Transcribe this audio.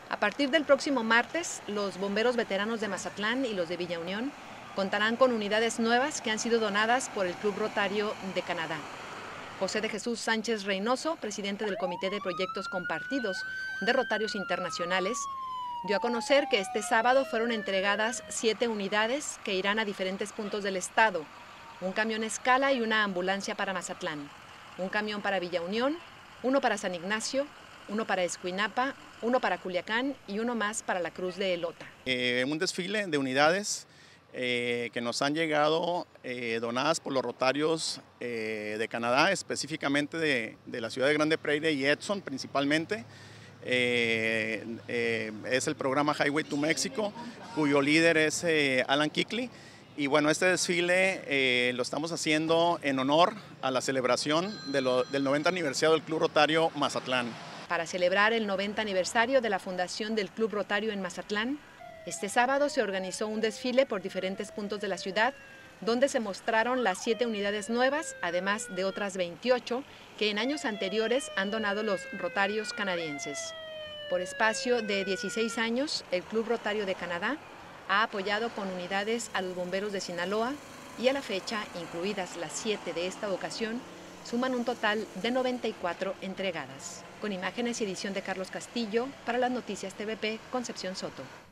A partir del próximo martes, los bomberos veteranos de Mazatlán y los de Villa Unión contarán con unidades nuevas que han sido donadas por el Club Rotario de Canadá. José de Jesús Sánchez Reynoso, presidente del Comité de Proyectos Compartidos de Rotarios Internacionales, dio a conocer que este sábado fueron entregadas 7 unidades que irán a diferentes puntos del estado, un camión escala y una ambulancia para Mazatlán, un camión para Villa Unión, uno para San Ignacio, uno para Escuinapa, uno para Culiacán y uno más para la Cruz de Elota. Un desfile de unidades que nos han llegado donadas por los Rotarios de Canadá, específicamente de la ciudad de Grande Prairie y Edson principalmente. Es el programa Highway to Mexico, cuyo líder es Alan Kickley. Y bueno, este desfile lo estamos haciendo en honor a la celebración del 90 aniversario del Club Rotario Mazatlán. Para celebrar el 90 aniversario de la fundación del Club Rotario en Mazatlán, este sábado se organizó un desfile por diferentes puntos de la ciudad, donde se mostraron las 7 unidades nuevas, además de otras 28 que en años anteriores han donado los Rotarios canadienses. Por espacio de 16 años, el Club Rotario de Canadá ha apoyado con unidades a los bomberos de Sinaloa y a la fecha, incluidas las 7 de esta ocasión, suman un total de 94 entregadas. Con imágenes y edición de Carlos Castillo, para las Noticias TVP, Concepción Soto.